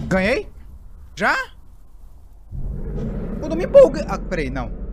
Ganhei? Já? Quando eu me empolguei... Ah, peraí, não.